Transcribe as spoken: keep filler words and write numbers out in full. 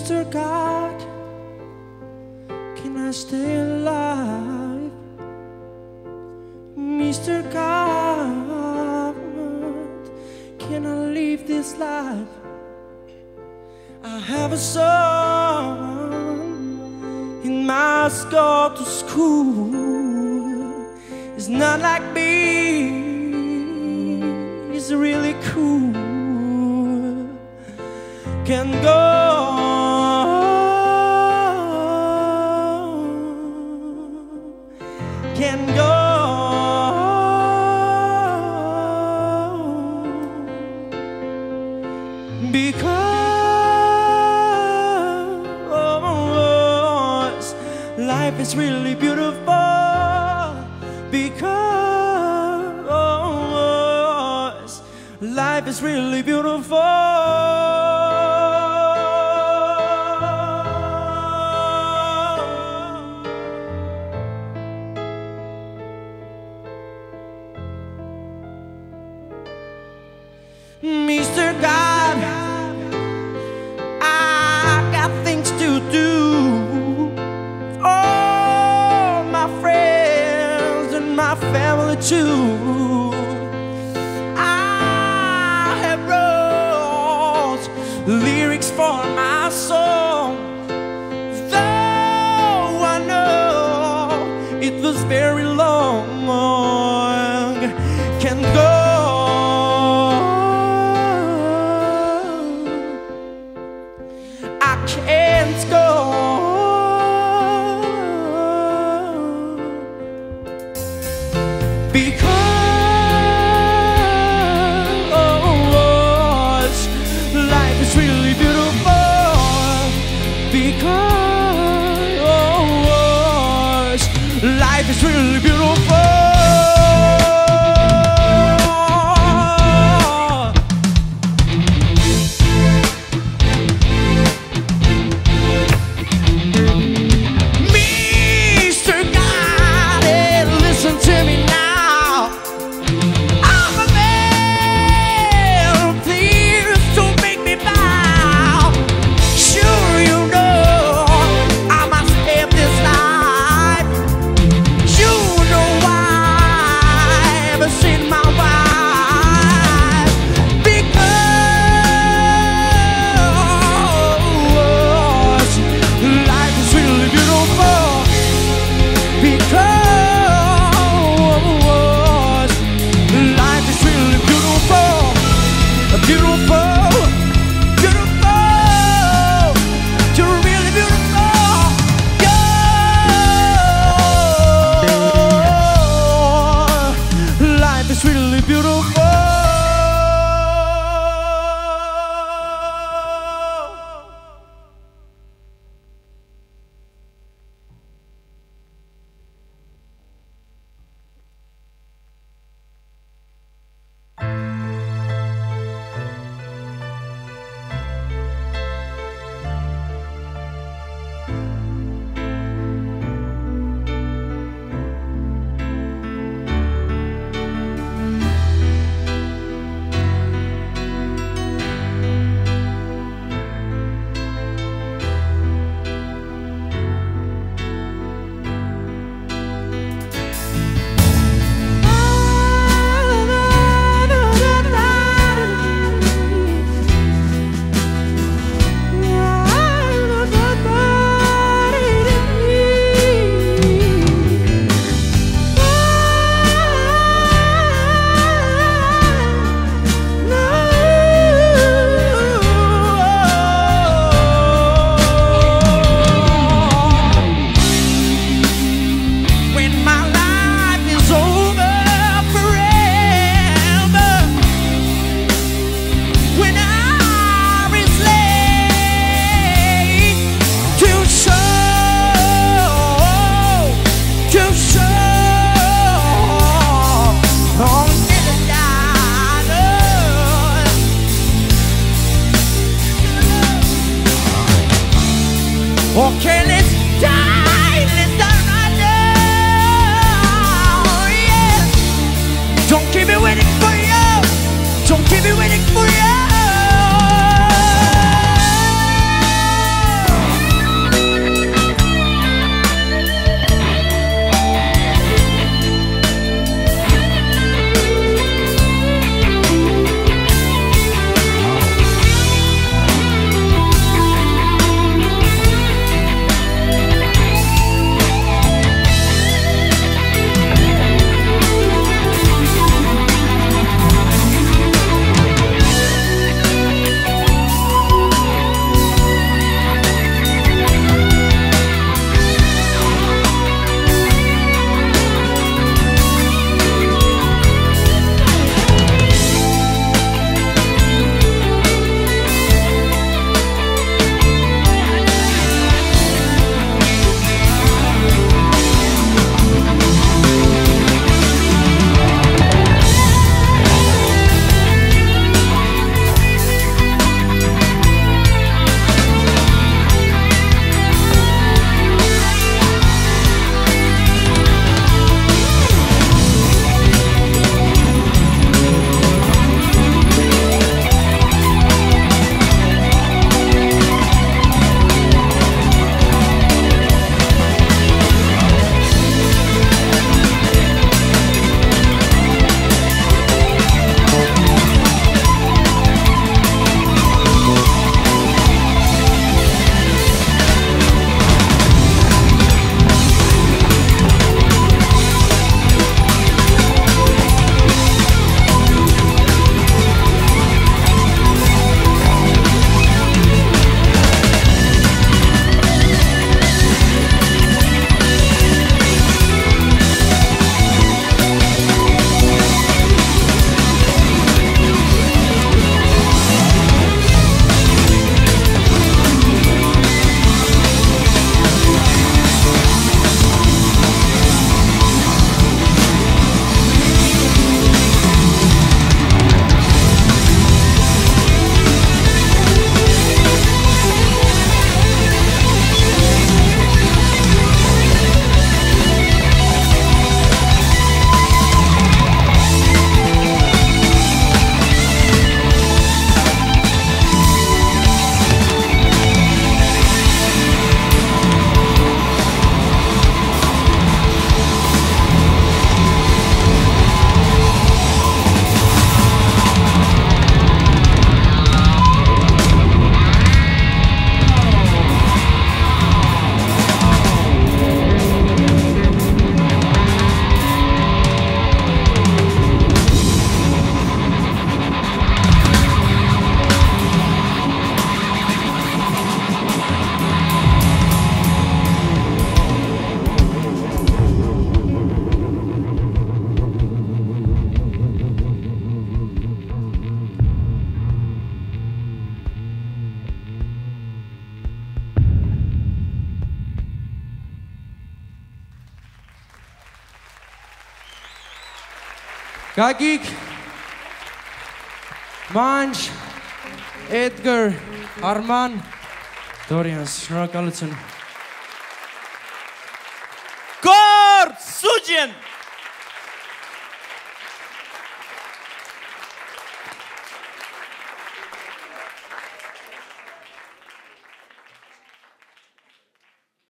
Mister God, can I stay alive? Mister God, can I live this life? I have a son, he must go to school. He's not like me, he's really cool. Can go, can go, because life is really beautiful. Because life is really beautiful. Mister God, I got things to do. Oh, my friends and my family too. I have wrote lyrics for my song, though I know it was very long. Can go, can't go, because life is really beautiful. Because life is really beautiful. okay, let's die, let's die right now, yeah. Don't keep me waiting for you, don't keep me waiting for you. Gagik, Manj, Edgar, Arman, Dorians, շնորհակալություն։